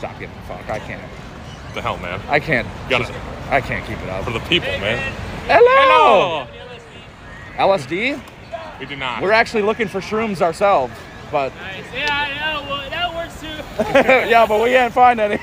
stop giving a fuck. I can't. The hell, man. I can't. Gotta, I can't keep it up. for the people, man. Hello. LSD? We do not. We're actually looking for shrooms ourselves, but. Nice. Yeah, well, that works too. Yeah, but we can't find any.